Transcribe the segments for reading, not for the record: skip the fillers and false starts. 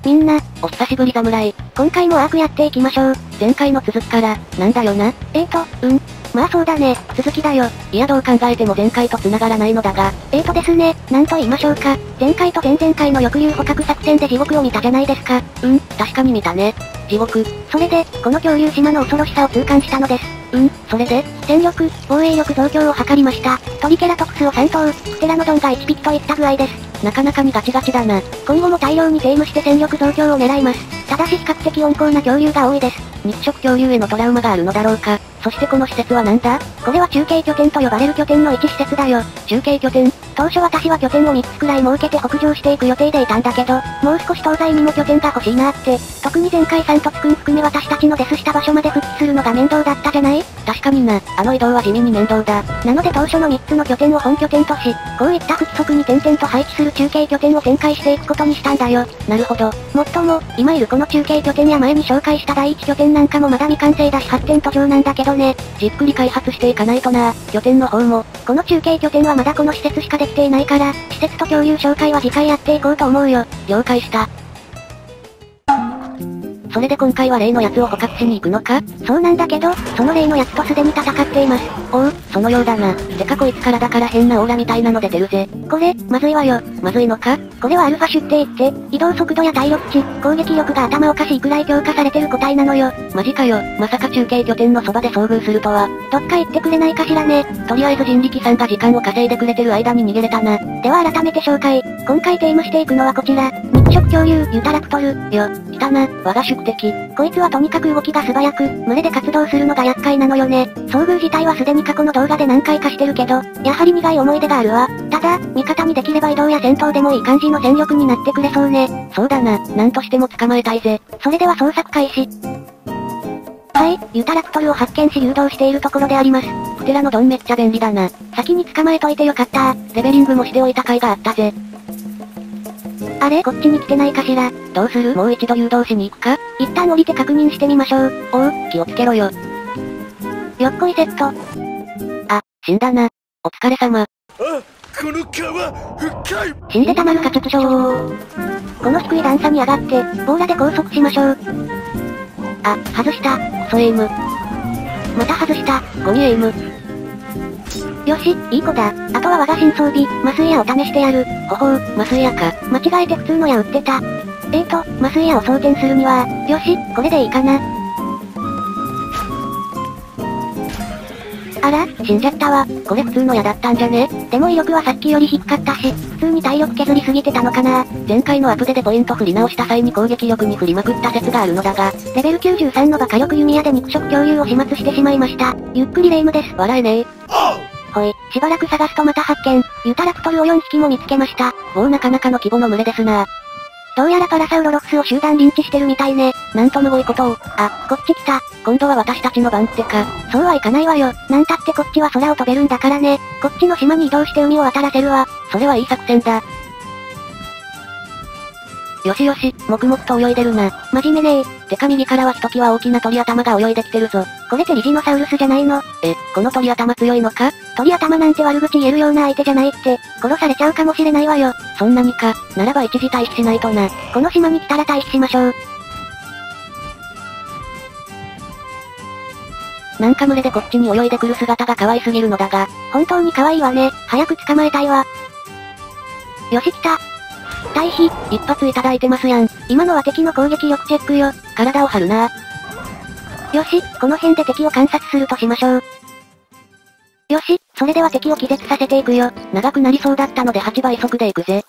みんな。 お久しぶり侍。 今回もアークやっていきましょう。 前回の続きから、なんだよな。 まあそうだね、続きだよ。 いやどう考えても前回と繋がらないのだが。 ですね、なんと言いましょうか。前回と前々回の抑留捕獲作戦で地獄を見たじゃないですか。 確かに見たね。地獄。 それで、この恐竜島の恐ろしさを痛感したのです。 それで戦力、防衛力増強を図りました。トリケラトプスを3頭、プテラノドンが1匹といった具合です。 なかなかにガチガチだな。 今後も大量にテイムして戦力増強を狙います。ただし比較的温厚な恐竜が多いです。 肉食恐竜へのトラウマがあるのだろうか。そしてこの施設はなんだ？ これは中継拠点と呼ばれる拠点の一施設だよ。 中継拠点？ 当初私は拠点を3つくらい設けて北上していく予定でいたんだけど、もう少し東西にも拠点が欲しいなって。特に前回サントツくん含め私たちのデスした場所まで復帰するのが面倒だったじゃない？ 確かにな、あの移動は地味に面倒だ。 なので当初の3つの拠点を本拠点とし、こういった不規則に点々と配置する中継拠点を展開していくことにしたんだよ。 なるほど。 もっとも、今いるこの中継拠点や前に紹介した第1拠点なんかもまだ未完成だし発展途上なんだけどね。 じっくり開発していかないとな。拠点の方も。 この中継拠点はまだこの施設しかできていないから、施設と恐竜紹介は次回やっていこうと思うよ。 了解した。それで今回は例のやつを捕獲しに行くのか？ そうなんだけど、その例のやつとすでに戦っています。 おう、そのようだな。てかこいつ体から変なオーラみたいなの出てるぜ。 これ、まずいわよ。 まずいのか？ これはアルファ種って言って、移動速度や体力値、攻撃力が頭おかしいくらい強化されてる個体なのよ。 マジかよ、まさか中継拠点のそばで遭遇するとは。 どっか行ってくれないかしらね。 とりあえず人力さんが時間を稼いでくれてる間に逃げれたな。 では改めて紹介。今回テイムしていくのはこちら。肉食恐竜、ユタラプトル。 よ、来たな、我が宿敵。 こいつはとにかく動きが素早く、群れで活動するのが厄介なのよね。遭遇自体はすでに過去の動画で何回かしてるけど、やはり苦い思い出があるわ。ただ、味方にできれば移動や戦闘でもいい感じの戦力になってくれそうね。 そうだな、なんとしても捕まえたいぜ。 それでは捜索開始。はい、ユタラプトルを発見し誘導しているところであります。 プテラノドンめっちゃ便利だな。 先に捕まえといてよかった。 レベリングもしておいた甲斐があったぜ。 あれ、こっちに来てないかしら。 どうする？もう一度誘導しに行くか？ 一旦降りて確認してみましょう。 おう、気をつけろよ。 よっこいセット。 あ、死んだな。お疲れ様。 この川、深い。 死んでたまるかちょっとこの低い段差に上がって、ボーラで高速しましょう。あ、外した。 クソエイム。 また外した。 ゴミエイム。 よし、いい子だ。あとは我が新装備、麻酔矢を試してやる。 ほほう、麻酔矢か。 間違えて普通の矢撃ってた。麻酔矢を装填するには、よし、これでいいかな。あら、死んじゃったわ。 これ普通の矢だったんじゃね？ でも威力はさっきより低かったし、普通に体力削りすぎてたのかな。 前回のアップデでポイント振り直した際に攻撃力に振りまくった説があるのだが、 レベル93のバカ力弓矢で肉食恐竜を始末してしまいました。ゆっくりレ夢ムです。 笑えねえ。 ほい、しばらく探すとまた発見。ユタラプトルを4匹も見つけました。 もうなかなかの規模の群れですな。 どうやらパラサウロロフスを集団リンチしてるみたいね。 なんとむごいことを。 あ、こっち来た。 今度は私たちの番ってか。 そうはいかないわよ。なんたってこっちは空を飛べるんだからね。こっちの島に移動して海を渡らせるわ。 それはいい作戦だ。よしよし、黙々と泳いでるな。 真面目ねえ。 てか右からはひときわ大きな鳥頭が泳いできてるぞ。 これテリジノサウルスじゃないの？ この鳥頭強いのか？ 鳥頭なんて悪口言えるような相手じゃないって、殺されちゃうかもしれないわよ。 そんなにか、ならば一時退避しないとな。 この島に来たら退避しましょう。 なんか群れでこっちに泳いでくる姿が可愛すぎるのだが。 本当に可愛いわね。早く捕まえたいわ。よし来た。退避、 一発いただいてますやん。 今のは敵の攻撃力チェックよ。 体を張るな。 よし、この辺で敵を観察するとしましょう。よし、それでは敵を気絶させていくよ。 長くなりそうだったので8倍速で行くぜ。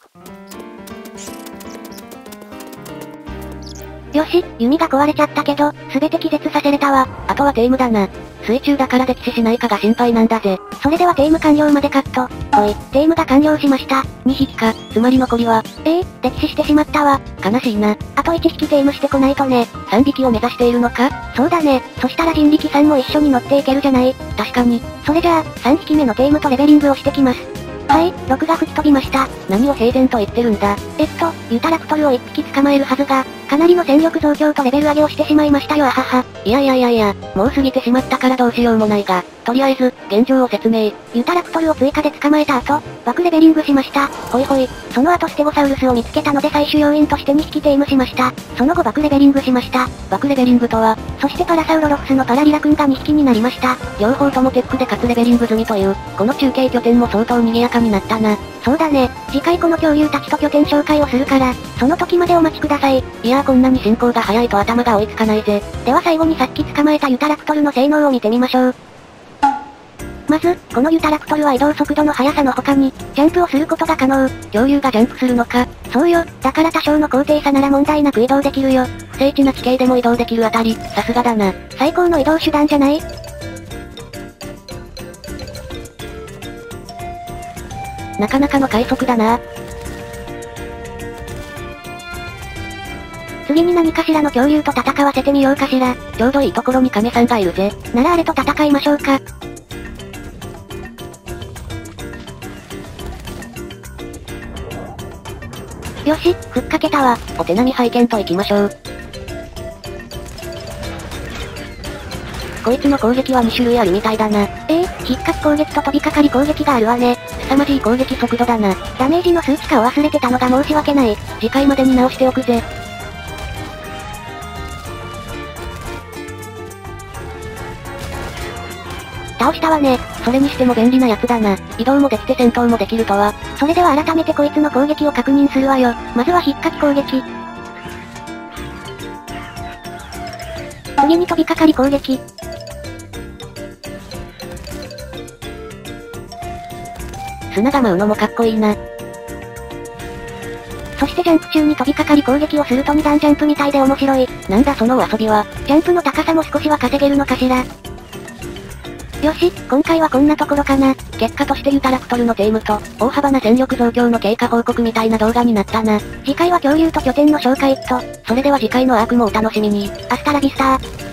よし、弓が壊れちゃったけど、すべて気絶させれたわ。 あとはテイムだな。水中だから溺死しないかが心配なんだぜ。 それではテイム完了までカット。おい、テイムが完了しました。 2匹か、つまり残りは。 溺死してしまったわ。 悲しいな。 あと1匹テイムしてこないとね。 3匹を目指しているのか？ そうだね。そしたら人力さんも一緒に乗っていけるじゃない。 確かに。 それじゃあ、3匹目のテイムとレベリングをしてきます。はい、6が吹き飛びました。 何を平然と言ってるんだ。 ユタラプトルを1匹捕まえるはずが、 かなりの戦力増強とレベル上げをしてしまいましたよあはは。 いや、もう過ぎてしまったからどうしようもないが、とりあえず、現状を説明。 ユタラクトルを追加で捕まえた後、爆レベリングしました。 ほいほい。 その後ステゴサウルスを見つけたので採取要員として2匹テイムしました。その後爆レベリングしました。 爆レベリングとは、 そしてパラサウロロフスのパラリラ君が2匹になりました。 両方ともテックでかつレベリング済みという、この中継拠点も相当賑やかになったな。 そうだね。次回この恐竜たちと拠点紹介をするから、その時までお待ちください。 いやーこんなに進行が早いと頭が追いつかないぜ。 では最後にさっき捕まえたユタラクトルの性能を見てみましょう。まず、このユタラクトルは移動速度の速さの他に、ジャンプをすることが可能。 恐竜がジャンプするのか。 そうよ。だから多少の高低差なら問題なく移動できるよ。 不整地な地形でも移動できるあたり、さすがだな。 最高の移動手段じゃない？ なかなかの快速だな。 次に何かしらの恐竜と戦わせてみようかしら。 ちょうどいいところに亀さんがいるぜ。 ならあれと戦いましょうか。よし、ふっかけたわ。 お手並み拝見と行きましょう。こいつの攻撃は2種類あるみたいだな。 引っかき攻撃と飛びかかり攻撃があるわね。 凄まじい攻撃速度だな。 ダメージの数値化を忘れてたのが申し訳ない。 次回までに直しておくぜ。 倒したわね。 それにしても便利なやつだな。移動もできて戦闘もできるとは。 それでは改めてこいつの攻撃を確認するわよ。まずは引っかき攻撃。次に飛びかかり攻撃。 砂が舞うのもかっこいいな。 そしてジャンプ中に飛びかかり攻撃をすると2段ジャンプみたいで面白い。 なんだその遊びは。 ジャンプの高さも少しは稼げるのかしら。よし、今回はこんなところかな。 結果としてユタラクトルのテイムと、大幅な戦力増強の経過報告みたいな動画になったな。 次回は恐竜と拠点の紹介と、 それでは次回のアークもお楽しみに。 アスタラビスター。